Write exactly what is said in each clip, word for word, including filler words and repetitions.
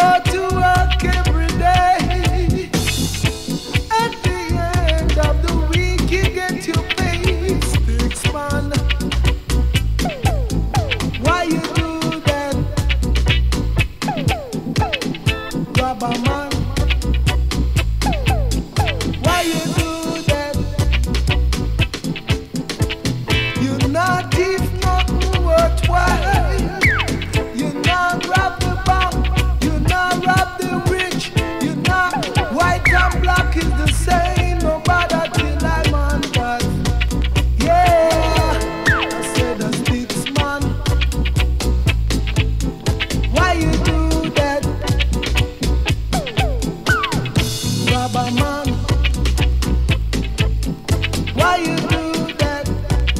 go to work every day. At the end of the week, you get your pay. Sticks man, why you do that? Grabber man, why you do that? You not if nothing worthwhile. You not rob the bank, you not rob the rich. You not white and black is the same. No matter till I'm on that. Yeah, I said the sticks man. Why you do that? Grabber man, why you do that?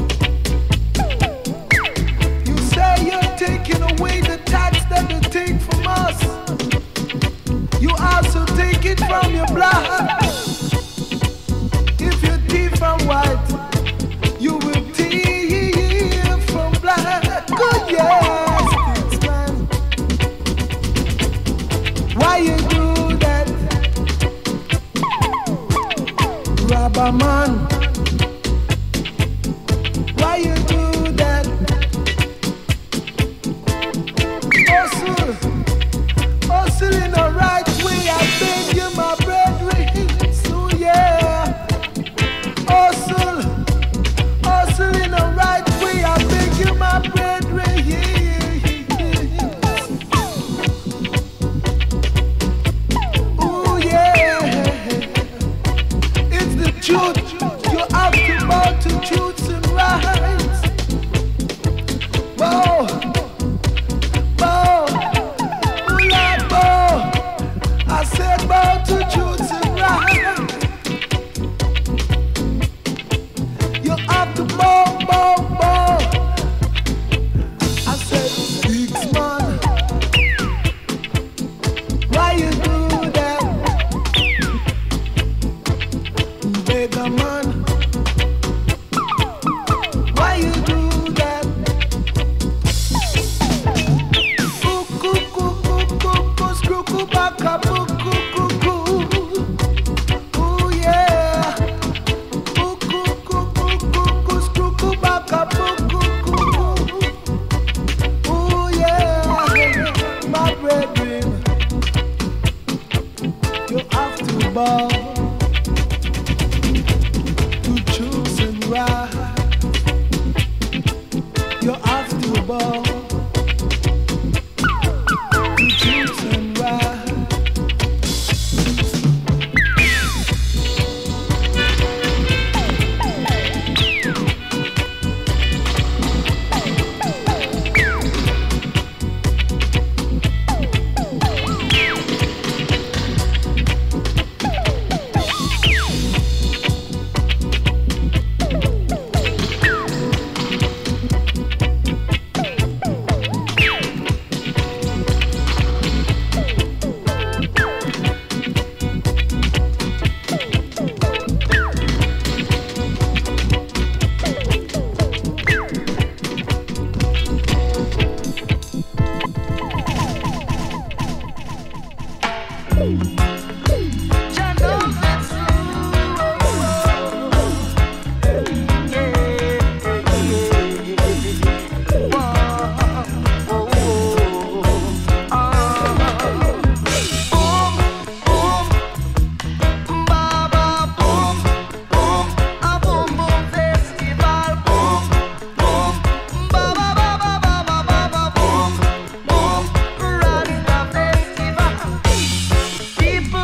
You say you're taking away the tax that they take from us. You also take it from your blood. If you thief from white, you will thief from black. Good, yes, it's man. Why you do that? Grabber man, why you do that? Hustle, hustle in the right way. I beg you, my brethren. So yeah, hustle, hustle in the right way. I beg you, my brethren. Yeah, yeah, yeah. Ooh yeah, it's the truth. You have to bow to truths and rights. Bow, bow, ooh Lord, bow. I said bow to truths and rights. You have to bow, bow, bow. I said six man. Why you do that? Beggar man, why you do that? Ooh, coo, coo, coo, coo, coo, screw, coo, back up, ooh, coo, coo, coo. Ooh, yeah. Ooh, coo, coo, coo, coo, coo, screw, coo, back up, ooh, coo, coo, coo. Ooh, yeah. My brethren, you have to bow to choose and right. You have to bow to choose and right. People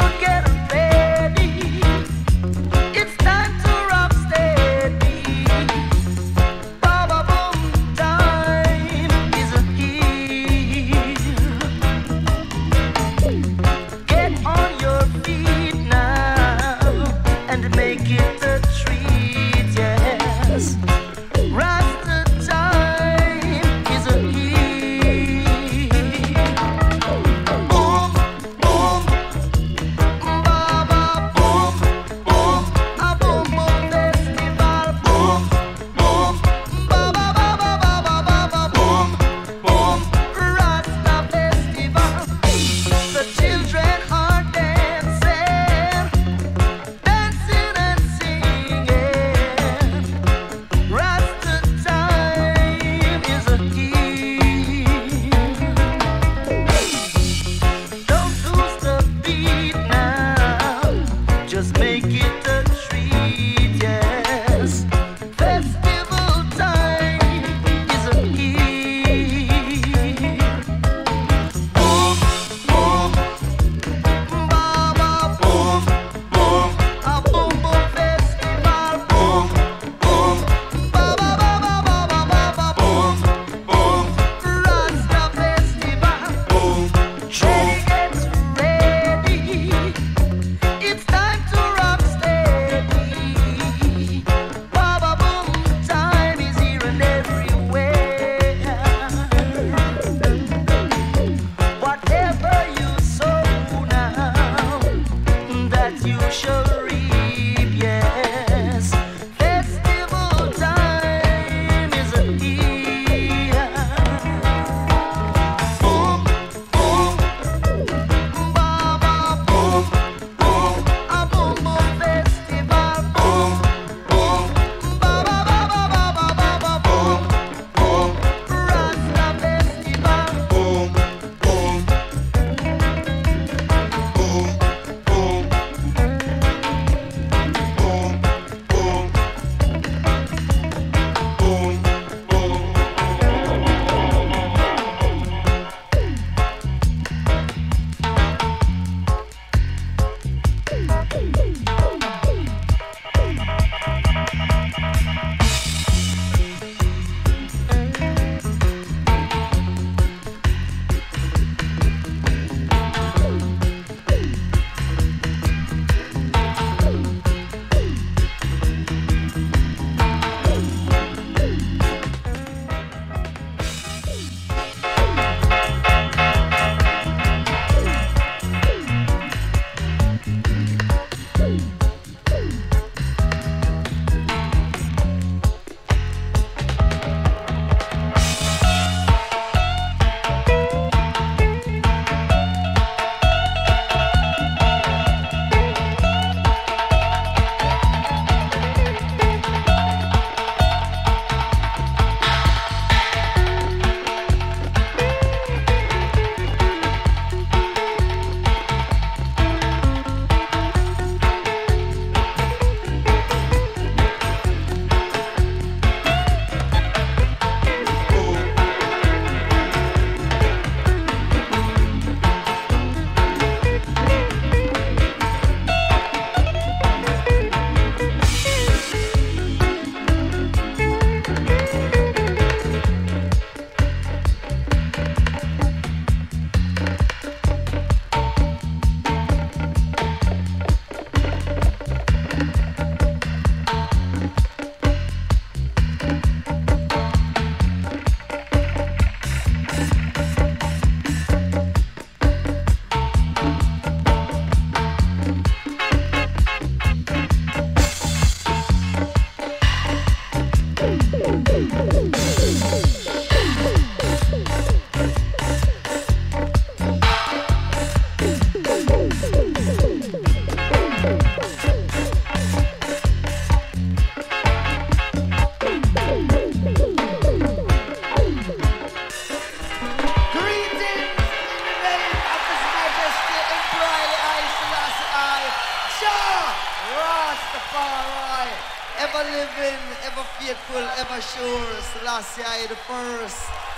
Rastafari, ever living, ever faithful, ever sure. Selassie I the first.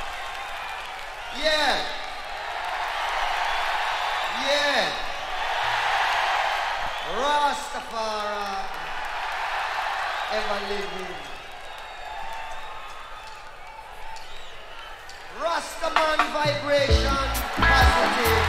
Yeah. Yeah. Rastafari, ever living. Rastaman vibration, positive.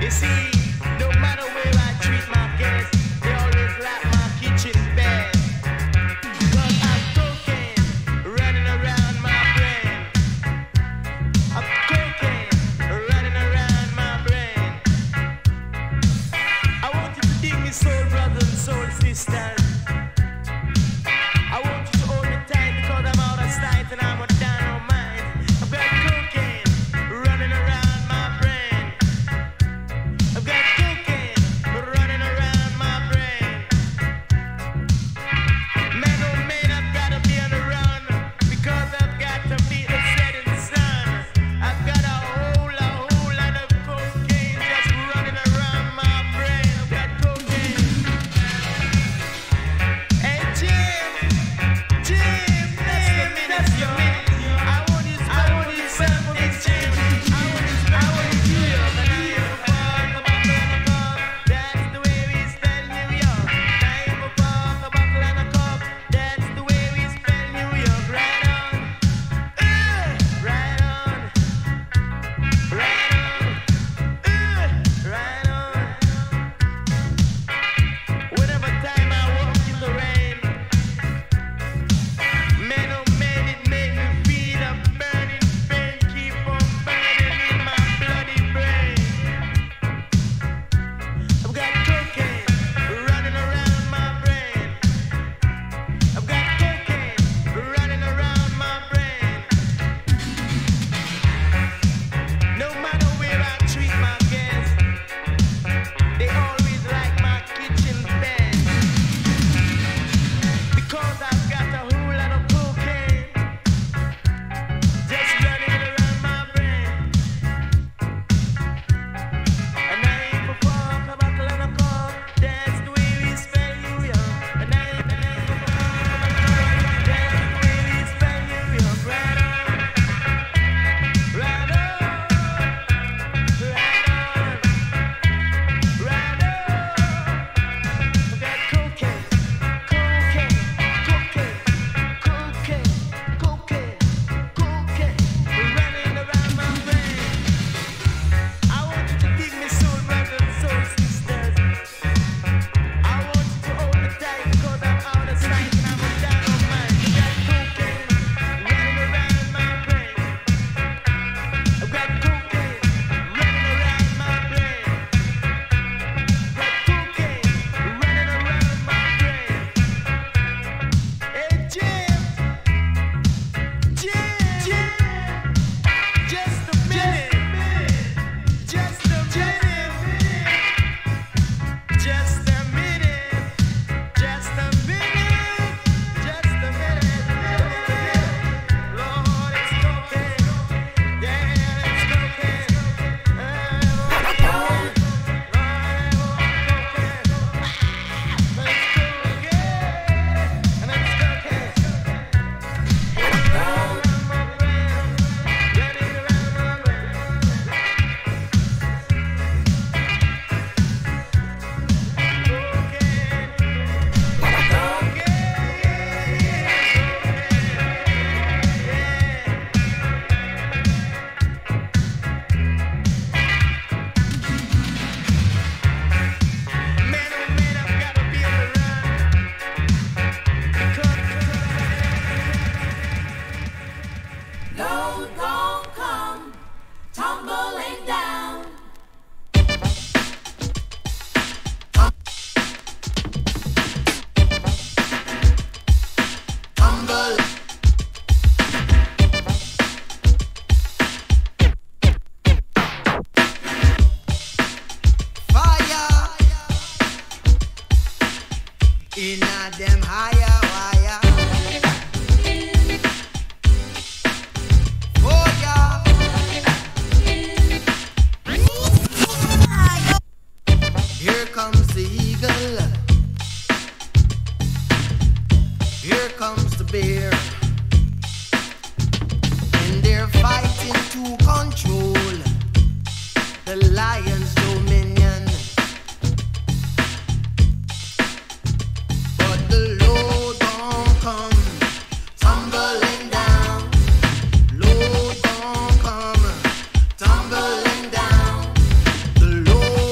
Tumbling down, the low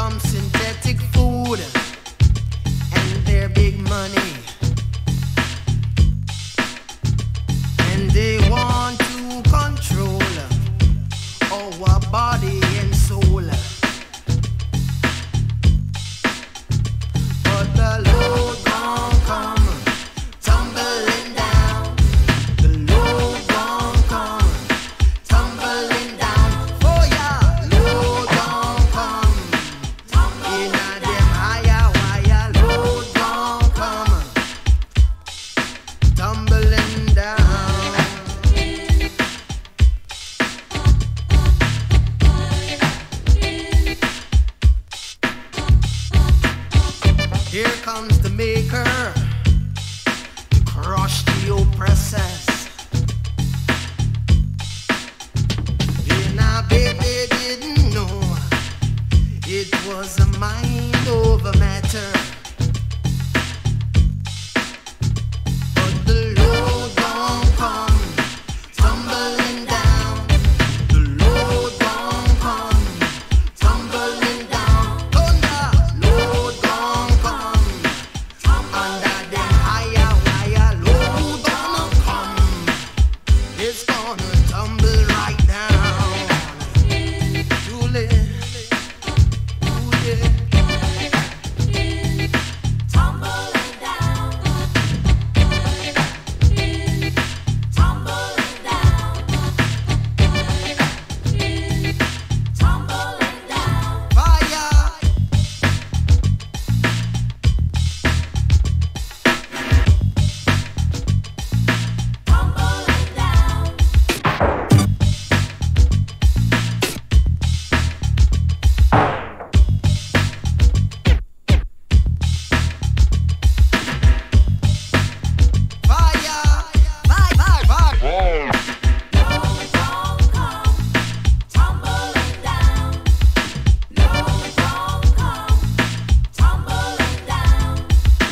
comes synthetic food and their big money. And they want to control our body and soul. But the load gon' come tumbling down. The load gon' come tumbling down. Oh yeah, load gon' come in a them higher wire. Load gon' come tumbling down. Here comes the maker to crush the oppressors. And I bet they didn't know it was a mind over matter. But the load gon' come tumbling down. The load gon' come tumbling down. Thunder, load gon' come under them higher wire. Load gonna come, it's gonna tumble right down. Julie, Julie, tumbling down, tumbling down, tumbling down. Fire. Tumbling down. Fire. Fire. Fire. Fire. Load gon' come tumbling down. Load gon' come tumbling down.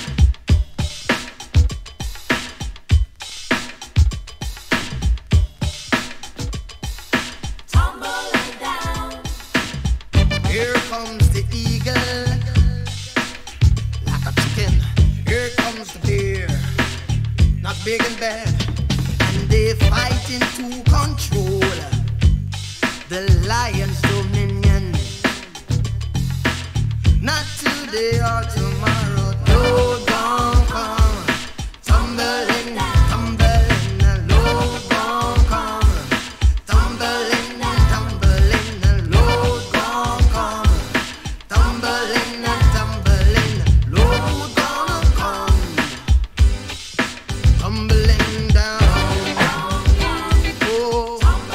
Tumbling down. Here comes the eagle, like a chicken. Here comes the bear, not big and bad, and they fighting to control the lion's dominion. Not today or tomorrow. Load gon' come tumbling, tumbling. Load gon' come tumbling, tumbling. Load gon' come tumbling, tumbling. Load gonna come tumbling down. Oh,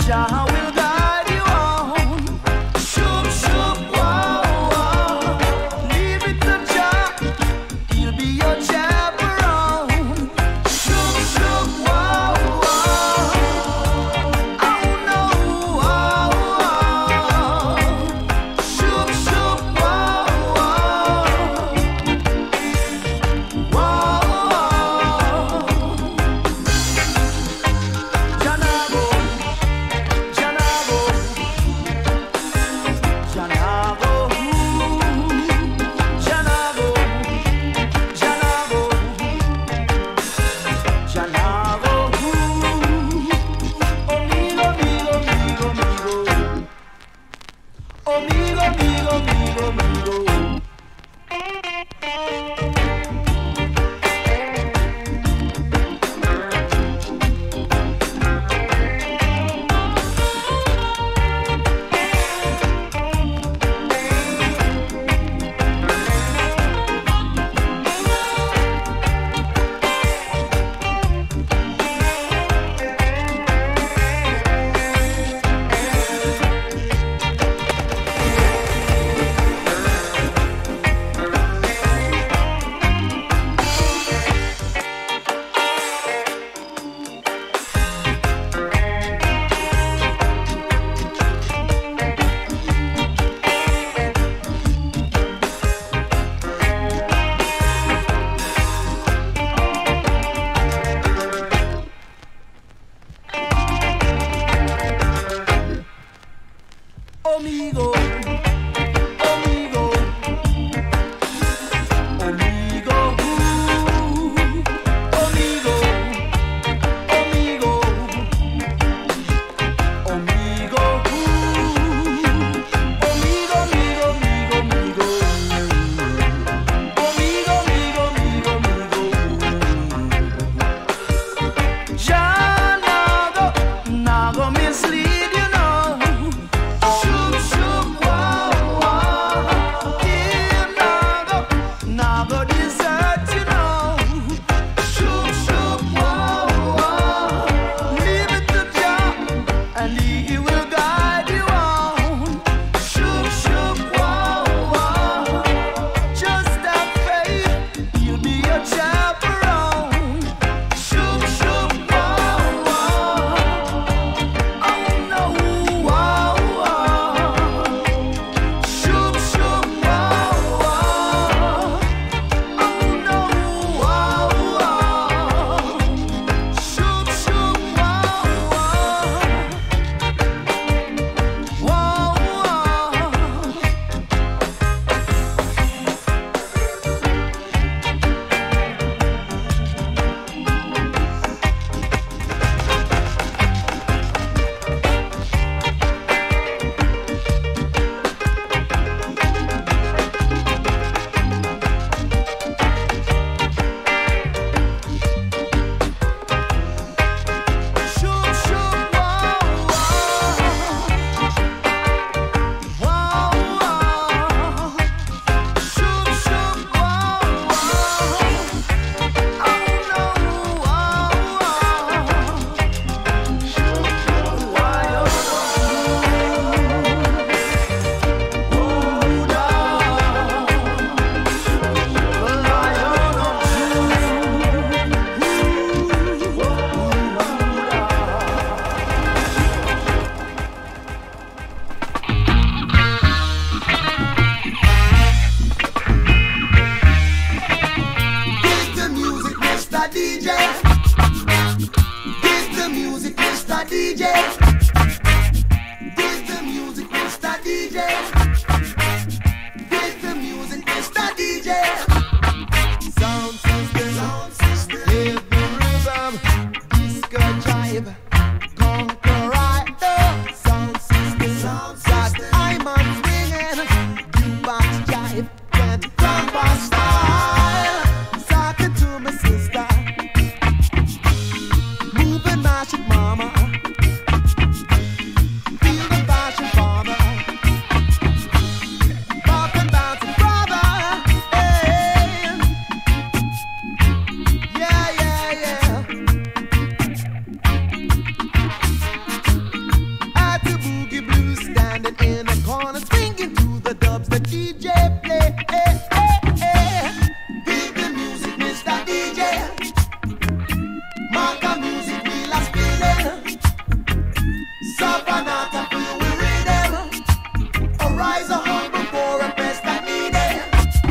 Jah will guide you on. Shoop, shoop, wow, wow. Leave it to Jah, he'll be your chaperone. Shoop, shoop, wow, wow. Oh no, wow, wow. Shoop, shoop, wow, wow. Wow, wow. Janago, Janago, Janago, Janago, Janago, Janago. Amigo, amigo, amigo, amigo. Amigo, amigo, amigo, amigo. Amigo, amigo, amigo, amigo, amigo, amigo, amigo, amigo, amigo, amigo, amigo, amigo, amigo, amigo. Jah nago, nago mislead you now. Shoop, shoop, standing in a corner, swinging to the dubs the D J play. Eh, eh, eh. Beat the music, Mister D J. Mark music, wheel a spinning. Savanata, feel we rhythm. Arise a humble for a best that needed.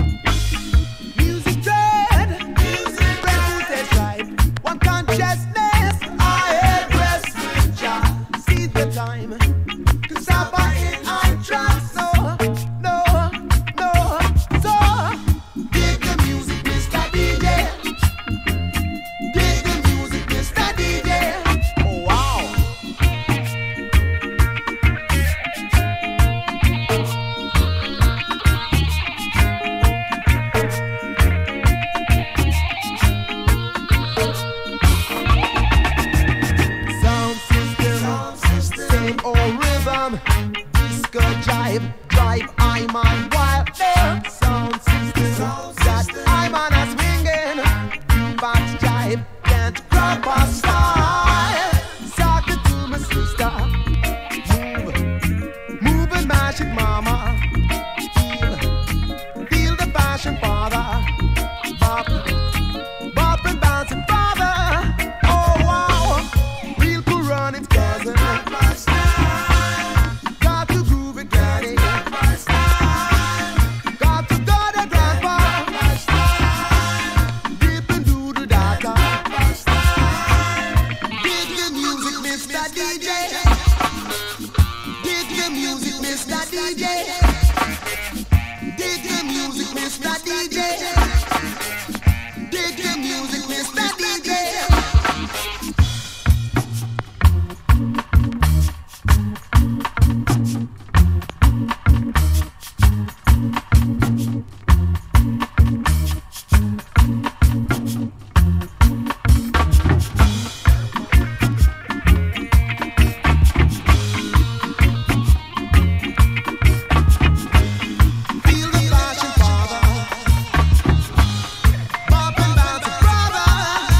Music dread, music dread, right. One consciousness, I am resting, Jah. See the time, cause I'm in our trance. No, no, no. So, dig the music, Mister D J. Dig the music, Mister D J. Oh, wow. Sound system, same old rhythm. Disco jive, drive I'm on wild. Sound system, that I'm on a swinging. Box jive, can't grab a style. Talk it to my sister. Move, move and mash it, mama. Feel, feel the passion, father. Bop, bop and bounce it, father. Oh wow, real cool run it, cousin. Got to groove it, get it. Got to go to grandpa. Dip and do the data. Dig the music, Mister D J. Dig the music, Mister D J. Dig the music, Mister D J. Dig the music, Mister D J. Feel the passion, father. Bop and bounce it, brother.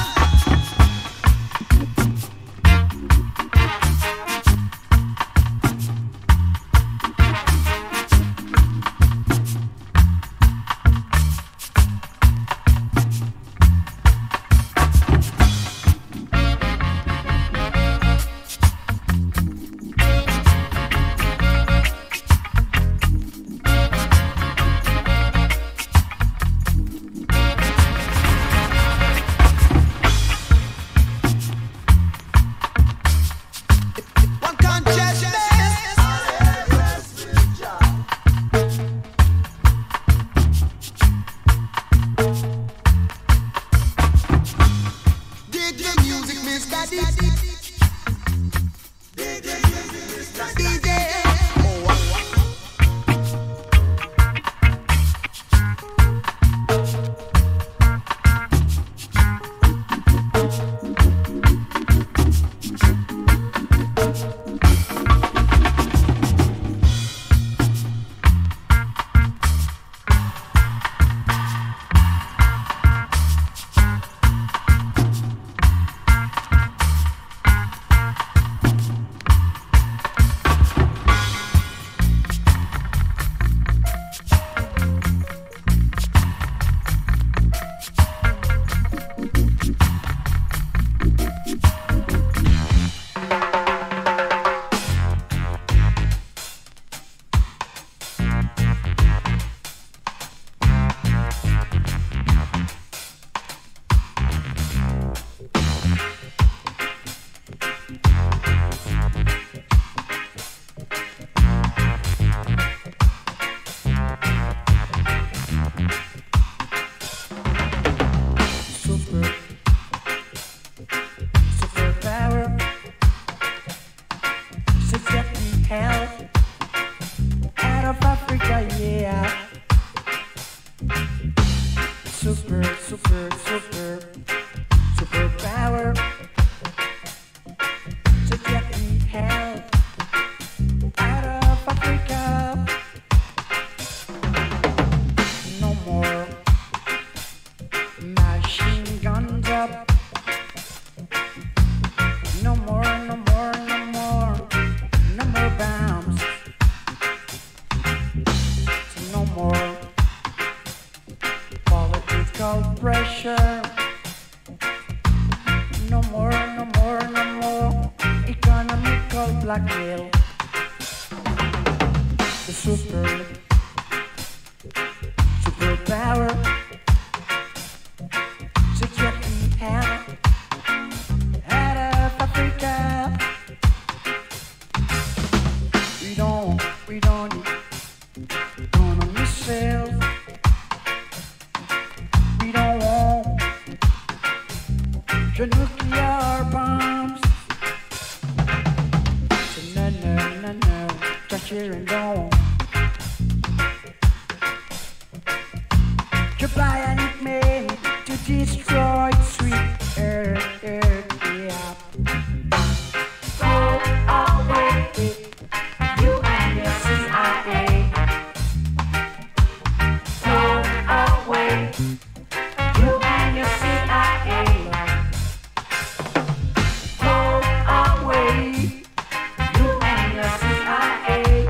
super, super power to get me out, out of Africa. We don't, we don't need, don't on yourself. We don't want your nuclear bombs. So no, no, no, no, just here and don't. You buy a nickname to destroy sweet earth, earth, yeah. Go away, you and your C I A. Go away, you and your C I A. Go away, you and your C I A.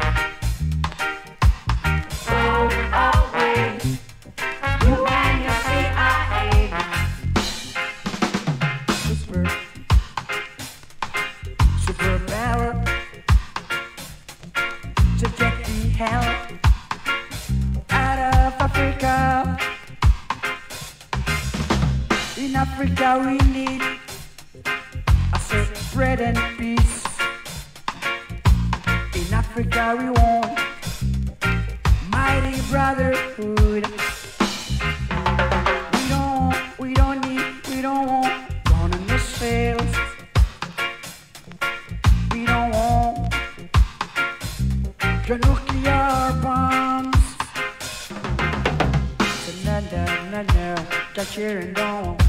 Go away, you and your C I A. Super, super power to get the hell out of Africa. In Africa we need a certain bread and peace. In Africa we want mighty brotherhood. We don't, we don't need, we don't want gun in the sails. We don't want your nuclear bombs. So no, no, no, no, just here and don't.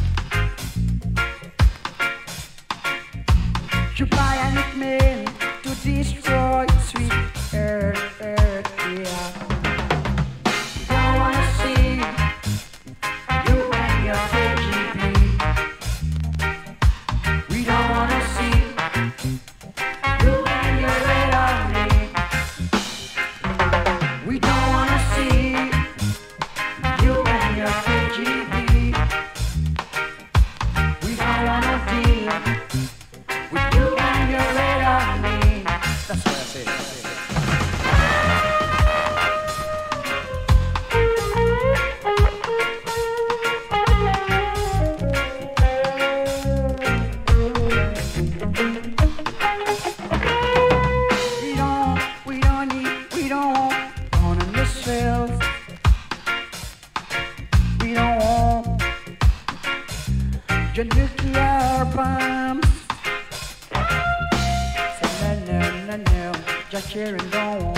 You buy a nickname to destroy sweet earth, earth, yeah. Don't wanna see you and your K G B. We don't wanna see you and your Red Army. We don't wanna see you and your K G B. We don't wanna deal with you and your Red Army. That's what I said. We don't, we don't need, we don't want gun in yourself. We don't want your nuclear bombs. Say no, no, no, no, just here and don't.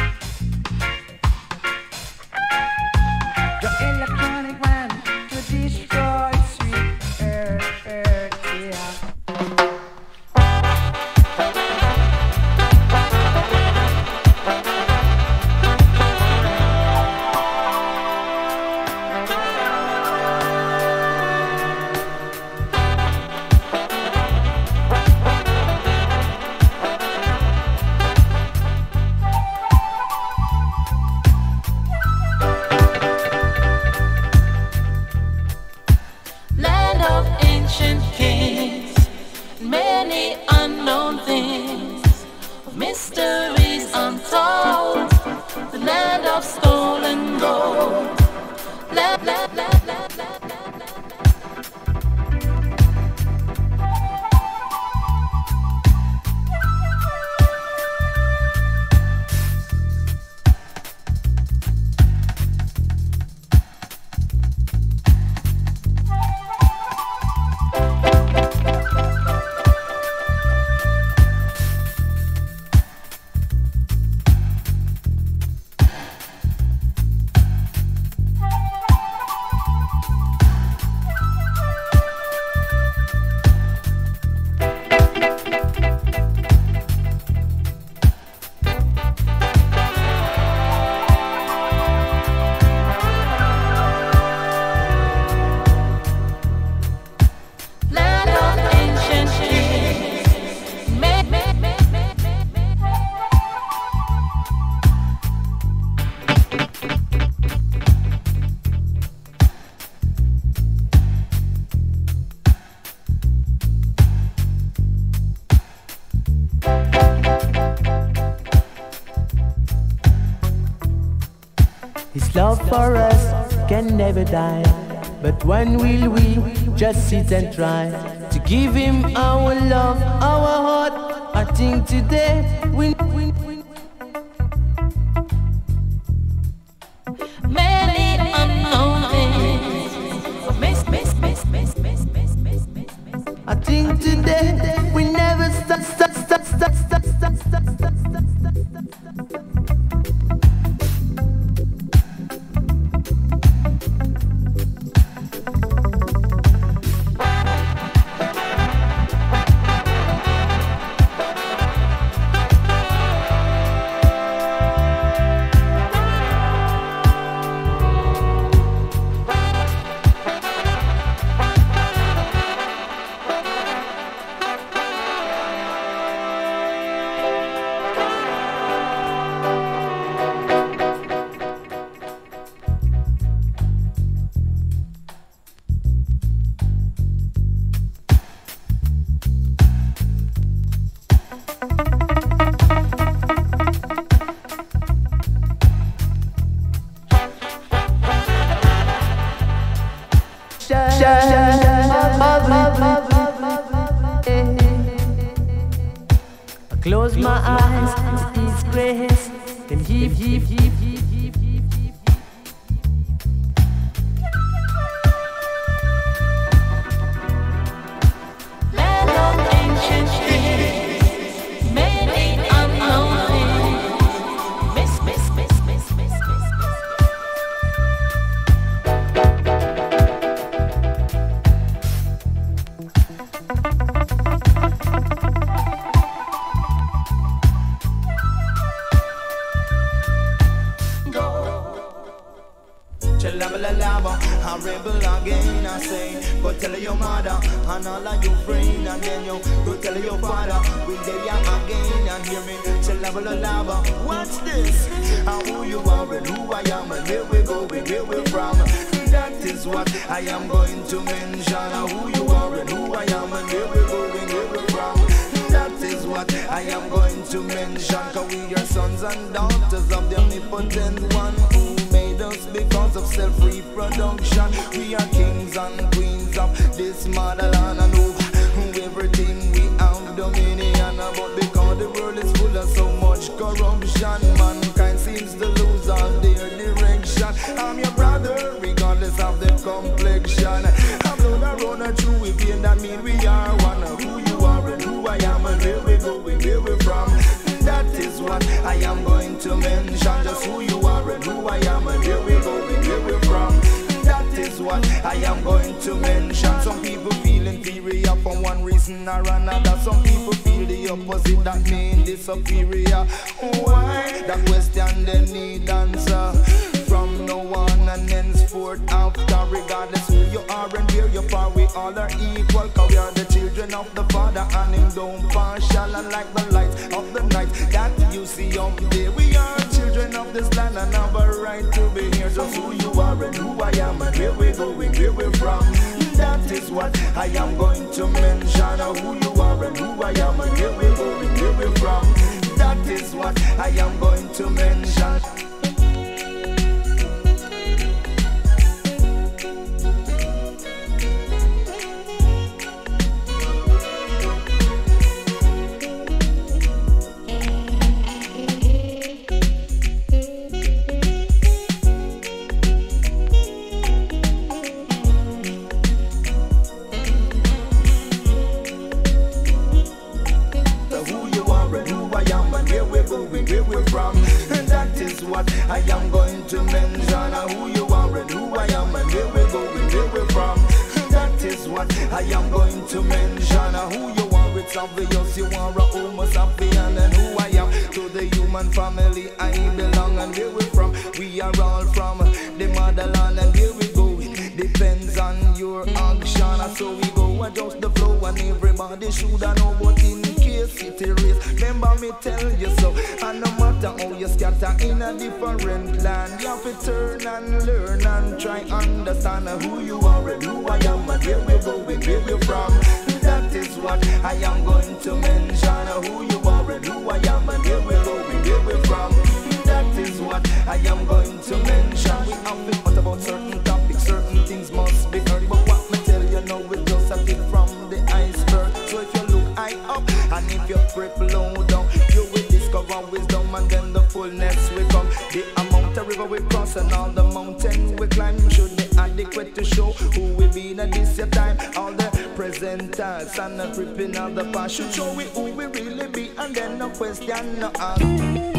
Your electronic man to destroy sweet earth, earth, yeah. Land of ancient kings, many unknown things, mysteries untold, the land of stolen gold. Land, land, land, land, land, land, land. His love for us can never die. But when will we just sit and try to give him our love, our heart? I think today we many unknown things. Miss, miss, miss, miss, miss, miss, miss, miss. I think today we never stop, stop, stop, stop, stop, stop, stop, stop, stop. Close my eyes to His grace, and heave, heave, heave, heave, heave, heave, heave. Land of ancient things, many unknown things. Miss, miss, miss, miss, miss, miss, miss. I rebel again, I say, go tell your mother, and all of your friends, and then you go tell your father, we'll tell you again, and hear me, tell lava lava, watch this, and who you are, and who I am, and where we go, and where we're from, that is what I am going to mention, and who you are, and who I am, and where we go, and where we're from, that is what I am going to mention, cause we are sons and daughters of the omnipotent one, who made us because of self-reproduction. We are kings and queens of this motherland, and over everything we have dominion. But because the world is full of so much corruption, mankind seems to lose all their direction. I'm your brother, regardless of the complexion. I'm blood around a true vein, that mean we are one. Who you are and who I am, and where we go and where we're from. That is what I am going to mention. Just who you are and who I am, and where we go and where we're from. That is what I am going to mention. Some people feel inferior for one reason or another. Some people feel the opposite, that mean the superior. Why? That question they need answer. From no one and henceforth after, regardless who you are and where you are, we all are equal. Cause we are the children of the Father, and Him don't partial. And like the lights of the night that you see up there, we are children of this land and have a right to be here. Just who you are and who I am, and where we're going, where we're from. That is what I am going to mention. Who you are and who I am, and where we're going, where we're from. That is what I am going to mention. I am going to mention who you are and who I am, and where we're going, where we're from. That is what I am going to mention. Who you are, it's obvious you are a homo sapien, and who I am. To the human family I belong, and where we're from. We are all from the motherland, and where we go depends on your action. So we go adjust the flow, and everybody should know, but in case it is, remember me tell you so. And no matter how you scatter in a different land, you have to turn and learn and try understand who you are and who I am, and where we go and where we're from. That is what I am going to mention. Who you are and who I am, and where we go and where we're from. That is what I am going to mention. then the fullness will come. The amount of river we cross and all the mountain we climb should be adequate to show who we be in this year time. All the presenters and the creeping of the past should show we who we really be, and then no question no ask.